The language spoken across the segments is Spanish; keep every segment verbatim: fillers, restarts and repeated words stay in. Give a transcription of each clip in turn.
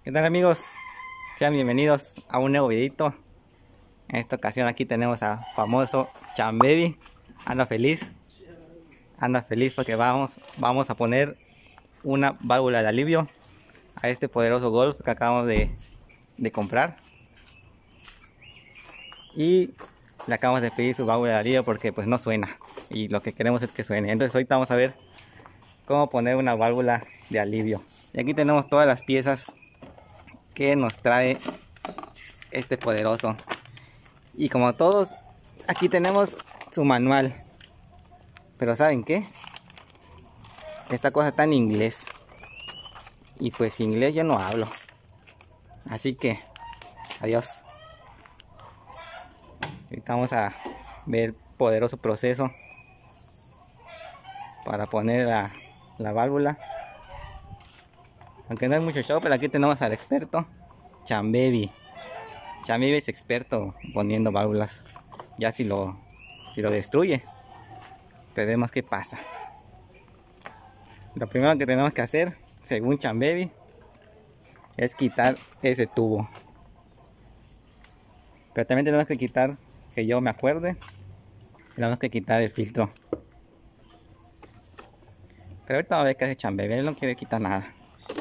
¿Qué tal, amigos? Sean bienvenidos a un nuevo videito. En esta ocasión aquí tenemos a famoso Chambebi. Anda feliz. Anda feliz porque vamos, vamos a poner una válvula de alivio a este poderoso Golf que acabamos de, de comprar. Y le acabamos de pedir su válvula de alivio porque pues no suena. Y lo que queremos es que suene. Entonces ahorita vamos a ver cómo poner una válvula de alivio. Y aquí tenemos todas las piezas que nos trae este poderoso. Y como todos, aquí tenemos su manual. Pero ¿saben qué? Esta cosa está en inglés. Y pues inglés yo no hablo. Así que, adiós. Ahorita vamos a ver el poderoso proceso para poner la, la válvula. Aunque no hay mucho show, pero aquí tenemos al experto Chambebi. Chambebi es experto poniendo válvulas. Ya si lo, si lo destruye, pues vemos qué pasa. Lo primero que tenemos que hacer, según Chambebi, es quitar ese tubo. Pero también tenemos que quitar, que yo me acuerde, tenemos que quitar el filtro. Pero ahorita vamos a ver qué hace Chambebi. Él no quiere quitar nada.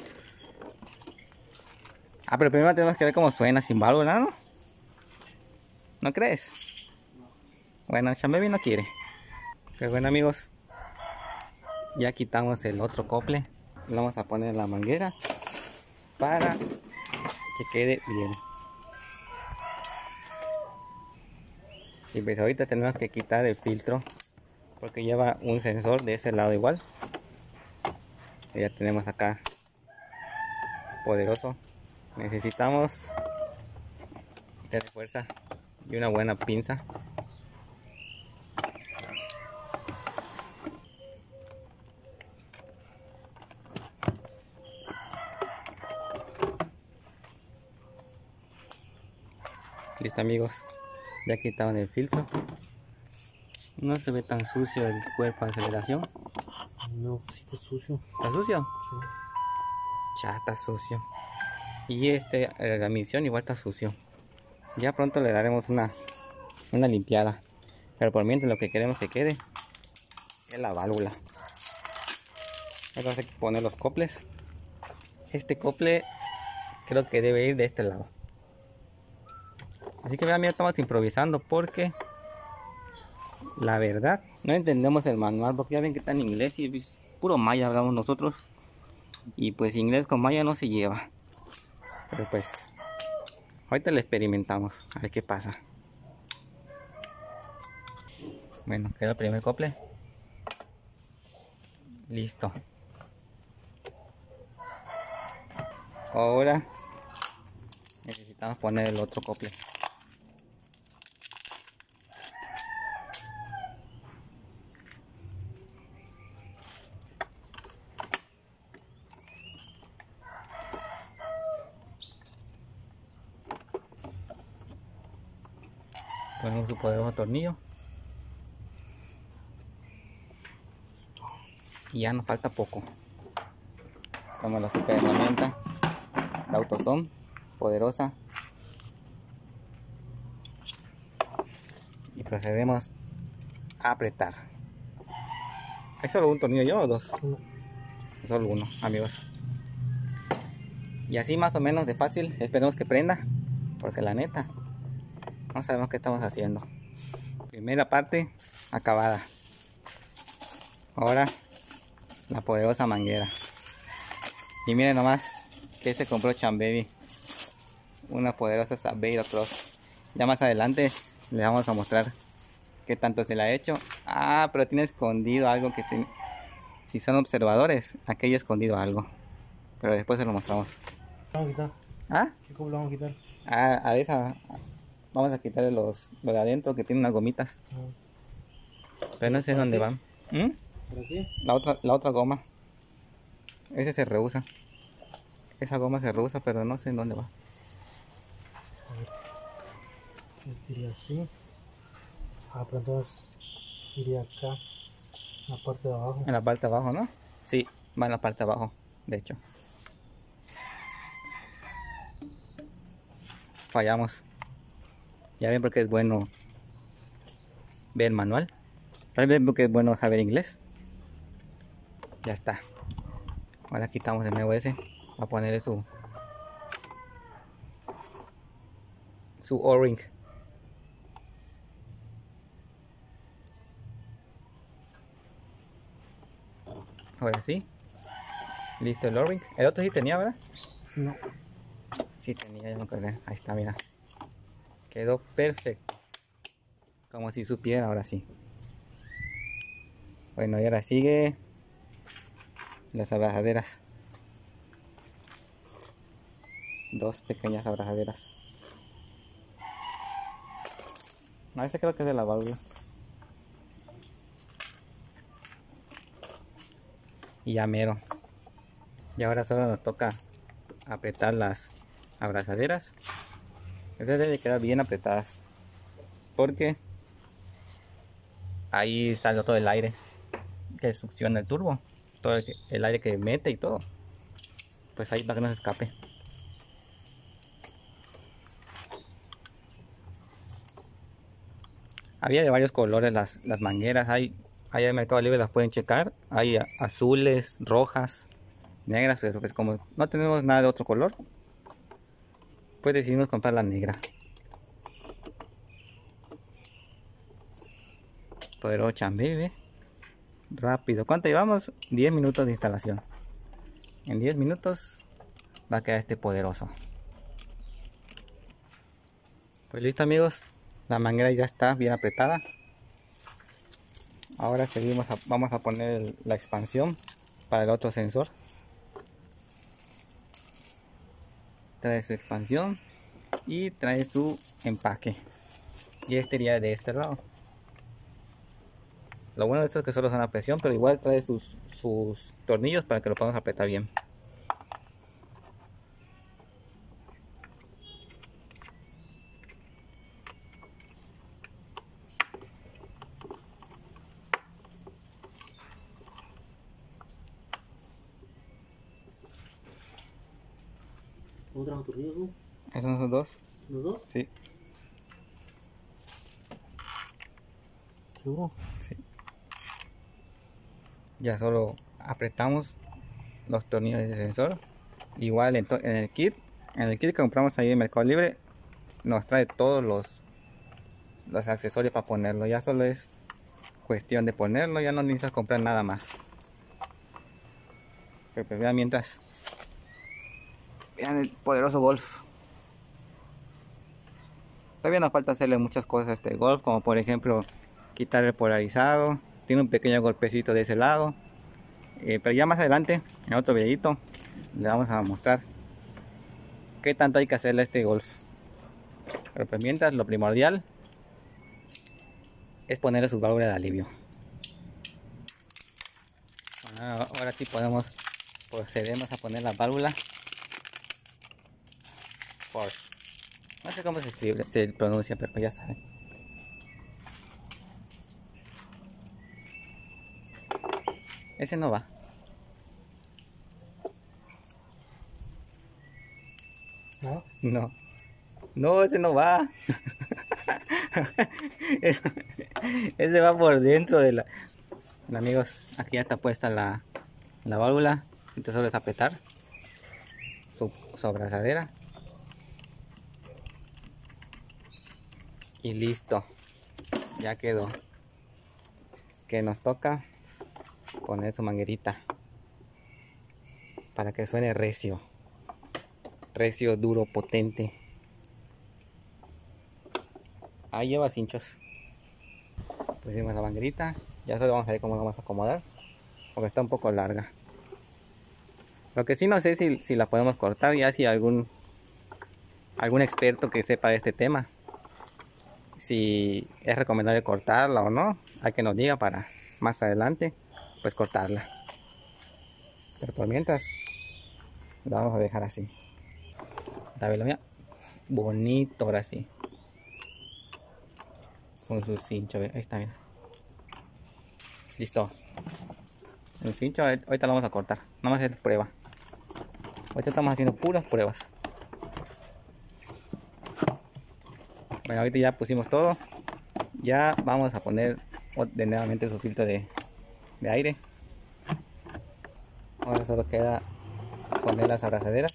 Ah, pero primero tenemos que ver cómo suena sin válvula, ¿no? ¿No crees? Bueno, Chambebi no quiere. Pero bueno, amigos, ya quitamos el otro acople. Le vamos a poner la manguera para que quede bien. Y pues ahorita tenemos que quitar el filtro porque lleva un sensor de ese lado igual. Y ya tenemos acá poderoso. Necesitamos de fuerza y una buena pinza. Listo, amigos, ya quitaron el filtro. No se ve tan sucio el cuerpo de aceleración. No, sí está sucio. ¿Está sucio? Sí. Ya está sucio. Y este, la admisión igual está sucio. Ya pronto le daremos una, una limpiada. Pero por mientras lo que queremos que quede es la válvula. Ahora hay que poner los coples. Este cople creo que debe ir de este lado. Así que vean, mira, estamos improvisando porque la verdad no entendemos el manual, porque ya ven que está en inglés y es puro maya hablamos nosotros. Y pues inglés con maya no se lleva. Pero pues ahorita lo experimentamos, a ver qué pasa. Bueno, queda el primer cople. Listo. Ahora necesitamos poner el otro cople. Ponemos su poderoso tornillo. Y ya nos falta poco. Tomamos la super herramienta, la AutoZone, poderosa. Y procedemos a apretar. ¿Hay solo un tornillo yo o dos? Uno. Solo uno, amigos. Y así más o menos de fácil. Esperemos que prenda, porque la neta no sabemos qué estamos haciendo. Primera parte acabada. Ahora la poderosa manguera. Y miren nomás que se compró Chambebi. Una poderosa Sabeiro Cross. Ya más adelante le vamos a mostrar qué tanto se le ha hecho. Ah, pero tiene escondido algo que tiene. Si son observadores, aquí hay escondido algo. Pero después se lo mostramos. Vamos a quitar. ¿Ah? ¿Qué copla vamos a quitar? Ah, a esa. Vamos a quitarle los, lo de adentro que tiene unas gomitas. Ah. Pero no sé ¿Para dónde qué? van. ¿Mm? ¿Para qué? La otra, la otra goma. Ese se rehúsa. Esa goma se rehúsa, pero no sé en dónde va. A ver. Este iría así. Ah, pero entonces iría acá. En la parte de abajo. En la parte de abajo, ¿no? Sí, va en la parte de abajo, de hecho. fallamos. Ya ven porque es bueno ver el manual. Ya ven porque es bueno saber inglés. Ya está. Ahora quitamos de nuevo ese. Va a ponerle su su O-ring. Ahora sí. Listo el O-ring. El otro sí tenía, ¿verdad? No. Sí tenía, ya me acordé. Ahí está, mira. Quedó perfecto. Como si supiera, ahora sí. Bueno, y ahora sigue las abrazaderas. Dos pequeñas abrazaderas. No, ese creo que es de la válvula. Y ya mero. Y ahora solo nos toca apretar las abrazaderas. Estas deben quedar bien apretadas, porque ahí está todo el aire que succiona el turbo, todo el, el aire que mete y todo, pues ahí para que no se escape. Había de varios colores las, las mangueras. Hay, hay en Mercado Libre, las pueden checar. Hay azules, rojas, negras, pero pues como no tenemos nada de otro color, pues decidimos comprar la negra. Poderoso chambe, rápido. ¿Cuánto llevamos? diez minutos de instalación. En diez minutos va a quedar este poderoso. Pues listo, amigos, la manguera ya está bien apretada. Ahora seguimos a, vamos a poner el, la expansión para el otro sensor. Trae su expansión y trae su empaque, y este iría de este lado. Lo bueno de esto es que solo son a presión, pero igual trae sus, sus tornillos para que lo podamos apretar bien. ¿Cómo trajo tornillos, no? ¿Esos son los dos? ¿Los dos? Sí. ¿Seguro? Sí. Ya solo apretamos los tornillos del sensor. Igual en, en el kit, en el kit que compramos ahí en Mercado Libre, nos trae todos los los accesorios para ponerlo. Ya solo es cuestión de ponerlo, ya no necesitas comprar nada más. Pero pues vean mientras, vean el poderoso Golf. Todavía nos falta hacerle muchas cosas a este Golf, como por ejemplo quitar el polarizado. Tiene un pequeño golpecito de ese lado, eh, pero ya más adelante en otro videito le vamos a mostrar qué tanto hay que hacerle a este Golf. Pero pues mientras, lo primordial es ponerle su válvula de alivio. Bueno, ahora sí podemos procedemos a poner la válvula por, no sé cómo se escribe, se pronuncia, pero ya saben. Ese no va. ¿No? No. No, ese no va. Ese va por dentro de la... Bueno, amigos, aquí ya está puesta la, la válvula. Entonces solo es apretar su, su abrazadera. Y listo. Ya quedó. Que nos toca poner su manguerita para que suene recio. Recio, duro, potente. Ahí lleva cinchos. Pusimos la manguerita. Ya solo vamos a ver cómo la vamos a acomodar, porque está un poco larga. Lo que sí no sé si, si la podemos cortar, ya si algún algún experto que sepa de este tema, si es recomendable cortarla o no, hay que nos diga para más adelante pues cortarla. Pero por mientras la vamos a dejar así. David, mira, bonito ahora sí, con su cincho. Ahí está, mira. Listo. El cincho ahorita lo vamos a cortar. Nada más hacer prueba. Ahorita estamos haciendo puras pruebas. Bueno, ahorita ya pusimos todo. Ya vamos a poner de nuevamente su filtro de, de aire. Ahora solo queda poner las abrazaderas.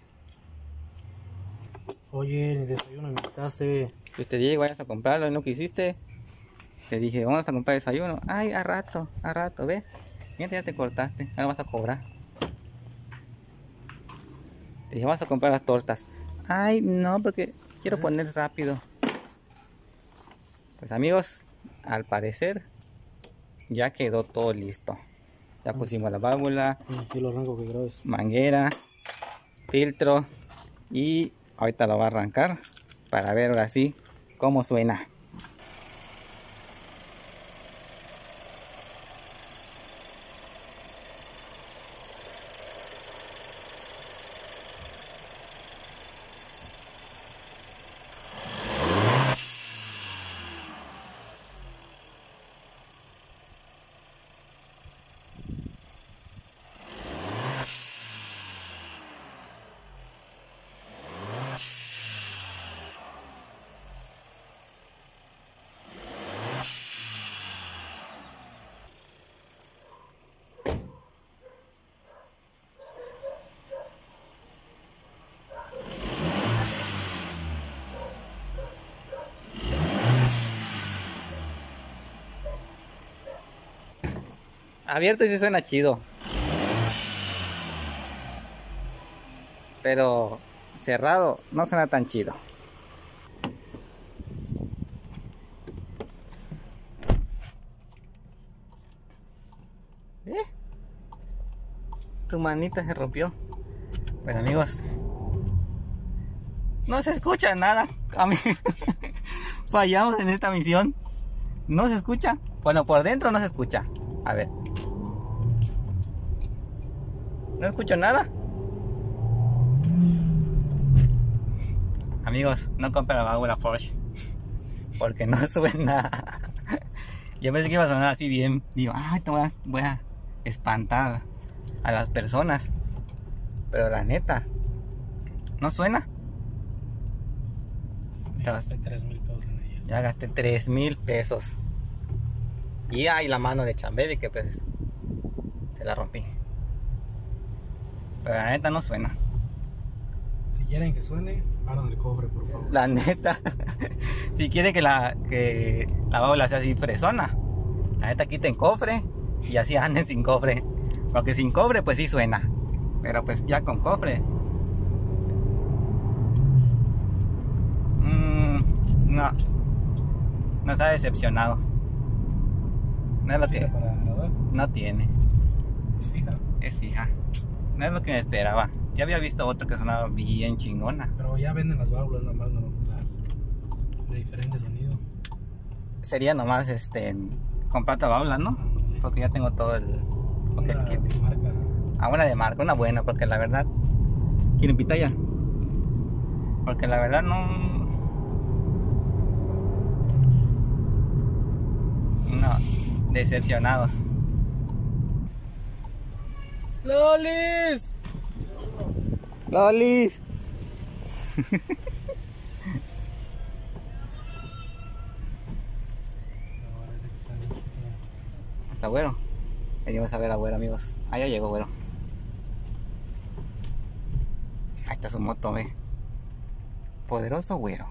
Oye, ni desayuno me invitaste. Pues te dije, vayas a comprarlo y no quisiste. Te dije, vamos a comprar desayuno. Ay, a rato, a rato, ve. Mira, ya te cortaste, ahora vas a cobrar. Te dije, vamos a comprar las tortas. Ay, no, porque quiero poner rápido. Pues amigos, al parecer ya quedó todo listo. Ya pusimos la válvula, Aquí lo arranco que grabes. manguera, filtro y ahorita lo va a arrancar para ver ahora sí cómo suena. Abierto sí suena chido, pero cerrado no suena tan chido. ¿Eh? Tu manita se rompió. Pues amigos, no se escucha nada. A mí fallamos en esta misión. No se escucha. Bueno, por dentro no se escucha. A ver. No escucho nada. Amigos, no compren la válvula Porsche porque no suena. Yo pensé que iba a sonar así bien. Digo, ay, te voy a, voy a espantar a las personas. Pero la neta, no suena. Ya gasté tres mil pesos en ella. Ya gasté tres mil pesos. Y hay la mano de Chambebi que pues se la rompí. Pero la neta no suena. Si quieren que suene, abran el cofre, por favor. La neta. Si quieren que la que la válvula sea así fresona, la neta quiten cofre y así anden sin cofre. Porque sin cofre pues sí suena. Pero pues ya con cofre. Mmm, no. No está decepcionado. No es lo que. Para nadar, No tiene. es fija. Es fija. No es lo que me esperaba. Ya había visto otra que sonaba bien chingona. Pero ya venden las válvulas nada más, no las de diferente sonido. Sería nomás este comprar otra válvula, ¿no? Porque ya tengo todo el. Porque Una el kit. que marca. A una de marca, una buena, porque la verdad. ¿Quieren pitaya? Porque la verdad no. No. Decepcionados. ¡Lolis! ¡Lolis! Está güero. Venimos a ver a güero, amigos. Ah, ya llegó güero. Ahí está su moto, ve. Poderoso güero.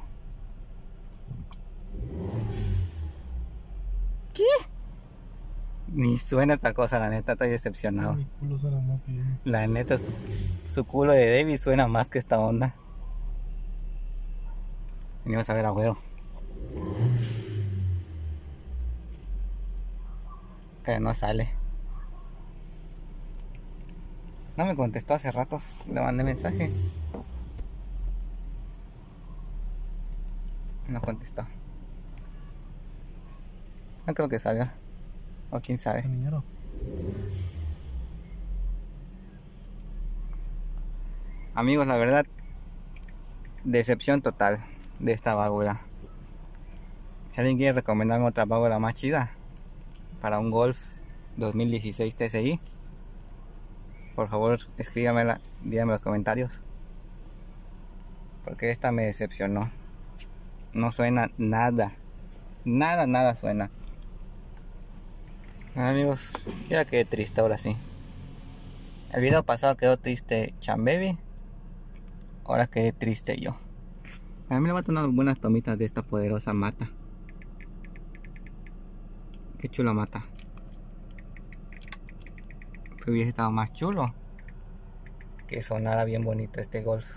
¿Qué? Ni suena esta cosa, la neta, estoy decepcionado. Mi culo suena más que yo. La neta, su culo de David suena más que esta onda. Venimos a ver a güero. Pero no sale. No me contestó hace ratos. Le mandé mensaje. No contestó. No creo que salga. O quién sabe. Dinero. Amigos, la verdad, decepción total de esta válvula. Si alguien quiere recomendarme otra válvula más chida para un Golf dos mil dieciséis T S I, por favor escríbamela, díganme en los comentarios, porque esta me decepcionó. no suena nada. Nada, nada suena. Bueno, amigos, ya quedé triste ahora sí. El video pasado quedó triste Chambaby. Ahora quedé triste yo. A mí le voy a tomar unas buenas tomitas de esta poderosa mata. Qué chula mata. Que hubiese estado más chulo que sonara bien bonito este golf.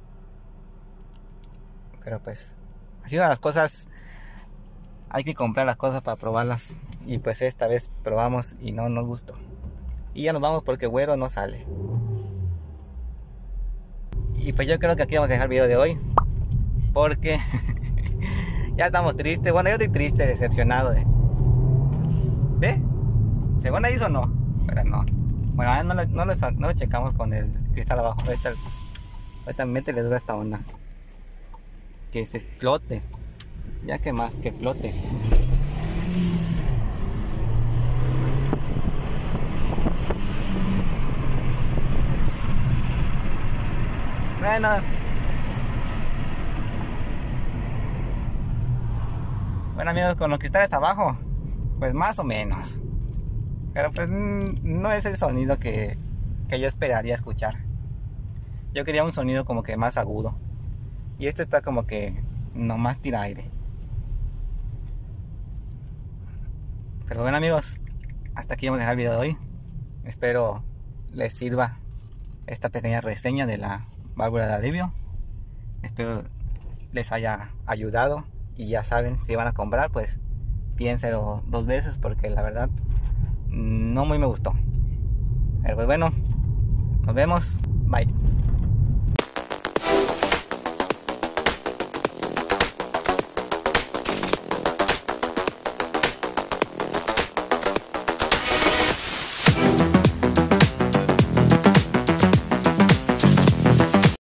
Pero pues, así van las cosas. Hay que comprar las cosas para probarlas. Y pues esta vez probamos y no nos gustó. Y ya nos vamos porque güero no sale. Y pues yo creo que aquí vamos a dejar el video de hoy. Porque ya estamos tristes. Bueno, yo estoy triste, decepcionado de... ¿Ve? ¿Según ahí o no? Pero no. Bueno, no lo, no lo, no lo checamos con el cristal abajo. Ahorita, ahorita métele duro a esta onda. Que se explote. Ya que más, que explote. Bueno. Bueno amigos, con los cristales abajo, pues más o menos. Pero pues no es el sonido que, que yo esperaría escuchar. Yo quería un sonido como que más agudo. Y este está como que nomás tira aire. Pero bueno amigos, hasta aquí vamos a dejar el video de hoy. Espero les sirva esta pequeña reseña de la válvula de alivio. Espero les haya ayudado. Y ya saben, si van a comprar, pues piénselo dos veces porque la verdad no muy me gustó. Pero pues bueno, nos vemos. Bye.